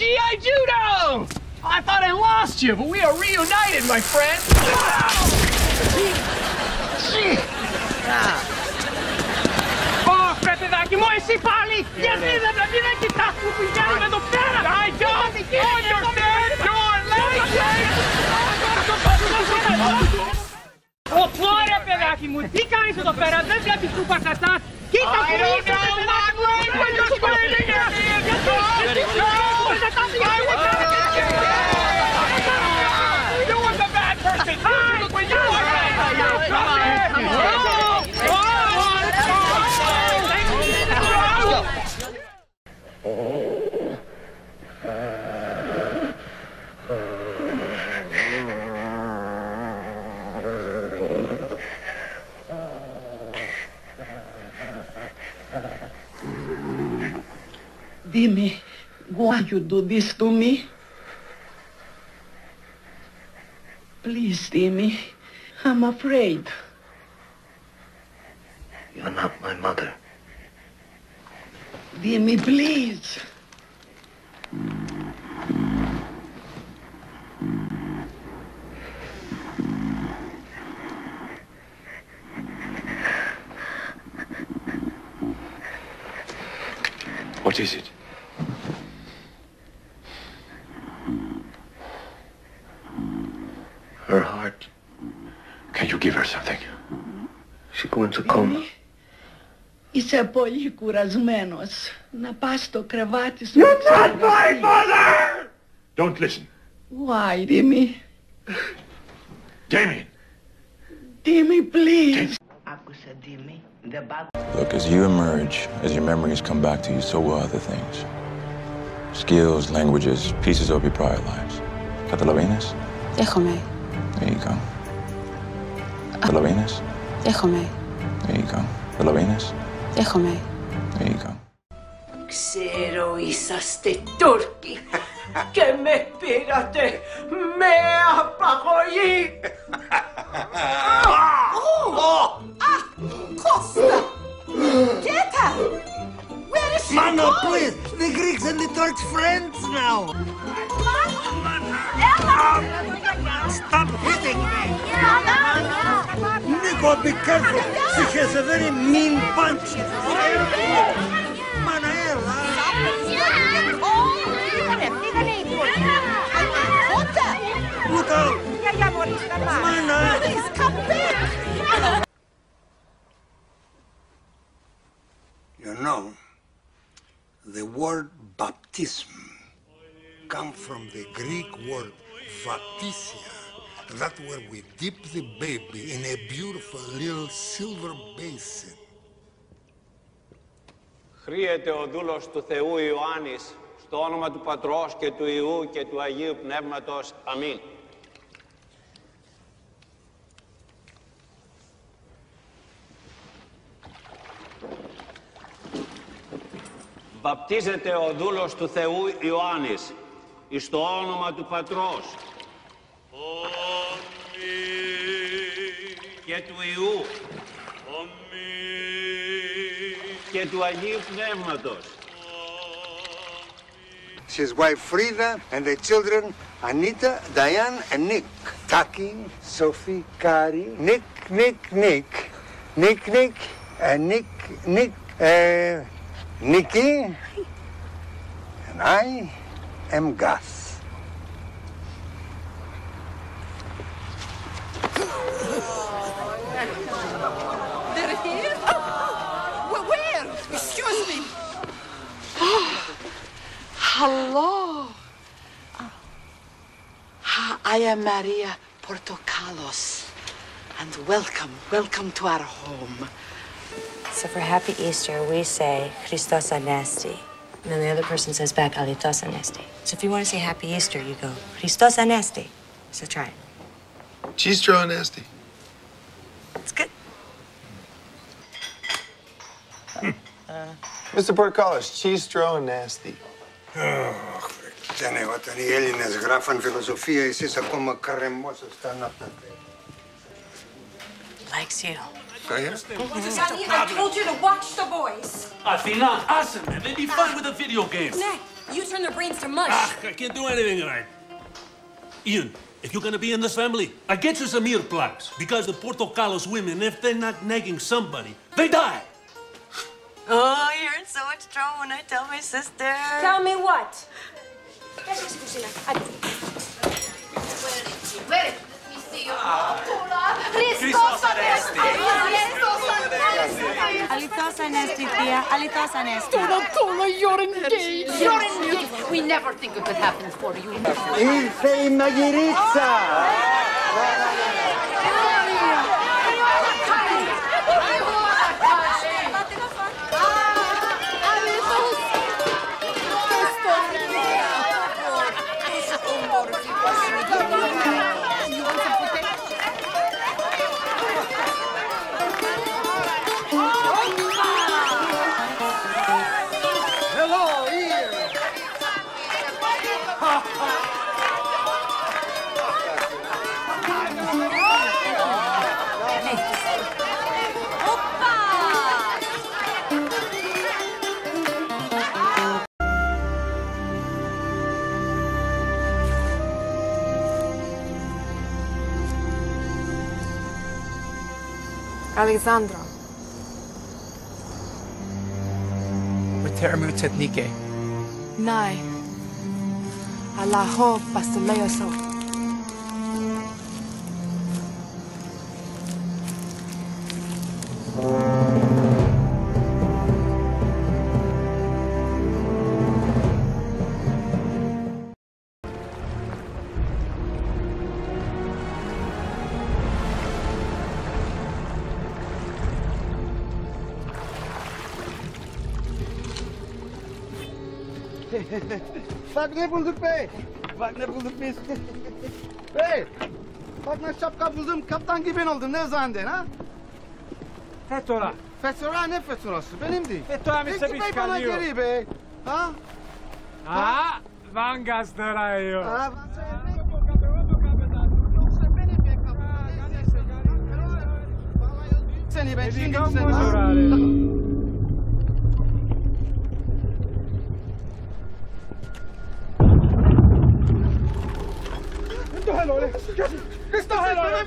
G.I. Judo! I thought I lost you, but we are reunited, my friend. Ρε παιδάκι μου, εσύ πάλι! Γιατί δεν πρέπει να κοιτάς που πηγαίνουμε εδώ πέρα! I don't understand your language! Ωπω ρε παιδάκι μου, τι κάνεις εδώ πέρα, δεν βλέπεις που πασασάς! Κοίτα που είσαι ρε παιδάκι μου! You was a bad person! Dimi, why you do this to me? Please, Dimi, I'm afraid. You're not my mother. Dimi, please. What is it? Her heart. Can you give her something? She go into coma. Είσαι πολύ κουρασμένος. Να πας στο κρεβάτι σου. You're not my mother! Don't listen. Why, Dimi? Damien! Dimi, please. Άκουσα, Dimi. Look, as you emerge, as your memories come back to you, so will other things. Skills, languages, pieces of your prior lives. Καταλαβαίνεις? Δέχομαι. There you go. Καταλαβαίνεις? Δέχομαι. There you go. Καταλαβαίνεις? Δέχομαι. There you go. Ξέρω είσαστε Τούρκοι και με πήρατε με απαγωγή. Costa! Get her! Where is she Mano, going? please! The Greeks and the Turks friends now! Stop hitting me! Nico, be careful! She has a very mean punch! Manaela! Look out! Mana! Please, come back! You know, the word baptism comes from the Greek word vaptisia, that where we dip the baby in a beautiful little silver basin. Χρύεται ο δούλος του Θεού Ιωάννης, στο όνομα του Πατρός και του Υιού και του Αγίου Πνεύματος. Αμήν. Βαπτίζεται ο δούλος του Θεού Ιωάννης, εις το όνομα του Πατρός και του Υιού και του Αγίου Πνεύματος. His wife Frida and the children Anita, Diane and Nick. Taki, Sophie, Kari, Nick, Nikki, and I am Gus. There it is? Where? Excuse me. Hello. I am Maria Portocalos. And welcome to our home. So for Happy Easter, we say Christos Anesti. And then the other person says back Alitos Anesti. So if you want to say Happy Easter, you go Christos Anesti. So try it. Cheese-straw nasty. It's good. Mr. Portcullis, cheese-straw nasty. Χριστιανέ, όταν οι Έλληνες γράφαν φιλοσοφία, εσείς ακόμα καρεμόσασταν από τα Likes you. I told you to watch the boys. Athena, άσε με. They be fun with the video games. Nick, you turn their brains to mush. I can't do anything right. Ian, if you're gonna be in this family, I get you some earplugs. Because the Portocalos women, if they're not nagging somebody, they die. Oh, you're in so much trouble when I tell my sister. Tell me what? Χριστός Ανέστη. Αληθώς Ανέστη, θεία. Αληθώς Ανέστη. Donatella, you're engaged. You're engaged. We never think it could happen for you. Ήρθε η μαγειρίτσα. Alexandra. Μετέρμου τετνίκε. Nej. Allaho basteleyoso. Bak ne bulduk be. Bak ne bulduk biz. Hey. Bak ne şapka buldum. Kaptan gibi oldum. Ne zannedin ha? Fetora. Fetora ne fetorası? Benim değil. Fetora mi se Peki bey bana geri be. Ha? Ha? Van Gazderayo. Ha? Seni ben şimdi seni. استهلا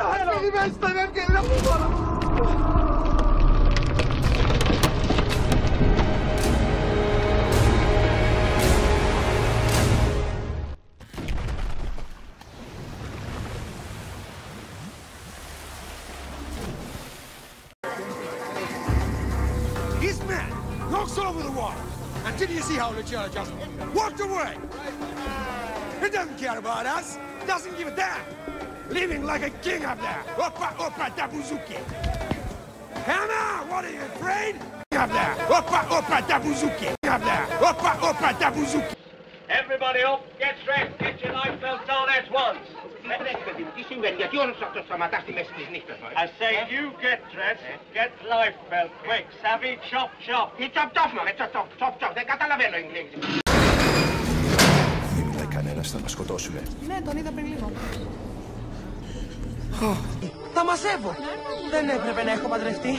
This man knocks over the water until you see how Luciano just walked away. He doesn't care about us. Doesn't give a damn. Living like a king up there. Opa, opa, dabuzuki. Hannah, what are you afraid? Up there. Opa, opa, dabuzuki. Up there. Opa, opa, dabuzuki. Everybody up, get dressed, get your life belts on at once. I say you get dressed, get life belt, quick, savvy, chop, chop. Δεν καταλαβαίνω Εγγλέζικα. Δεν μιλάει κανένας, θα μας σκοτώσουνε. Ναι, τον είδα πριν λίγο. Τα μαζεύω. Δεν έπρεπε να έχω παντρευτεί.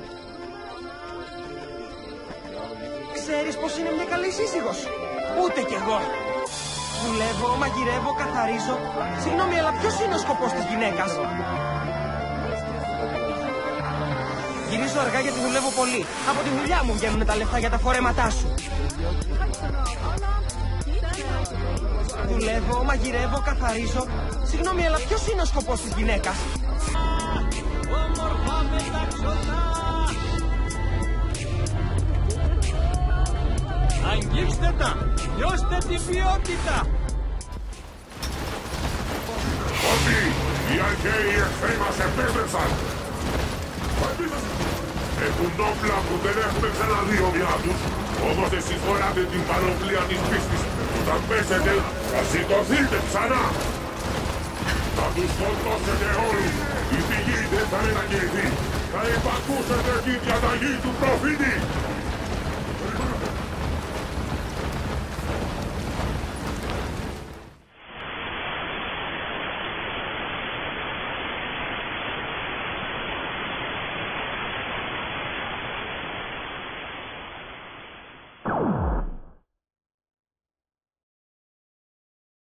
Ξέρεις πως είναι μια καλή σύζυγος. Ούτε κι εγώ. Δουλεύω, μαγειρεύω, καθαρίζω. Συγγνώμη, αλλά ποιος είναι ο σκοπός της γυναίκας? Γυρίζω αργά γιατί δουλεύω πολύ. Από τη δουλειά μου βγαίνουν τα λεφτά για τα φορέματά σου. Δουλεύω, μαγειρεύω, καθαρίζω. Συγγνώμη, αλλά ποιος είναι ο σκοπός της γυναίκας? Αγγίξτε τα! Νιώστε την ποιότητα! Ότι οι αρχαίοι εχθροί μας επέστρεψαν! Έχουν όπλα που δεν έχουμε ξαναδεί ομοιά τους, όμως εσείς φοράτε την πανοπλία της πίστης. Όταν πέσετε, θα σηκωθείτε ξανά! Θα τους σκοτώσετε όλους! Η πηγή δεν θα μετακινηθεί! Θα υπακούσετε την διαταγή του προφήτη!